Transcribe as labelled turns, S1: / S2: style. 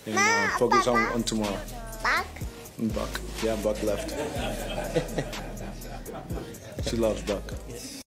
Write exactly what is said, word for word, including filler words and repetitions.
S1: and uh, focus on, on tomorrow.
S2: Buck?
S1: Buck. Yeah, Buck left. She loves Buck.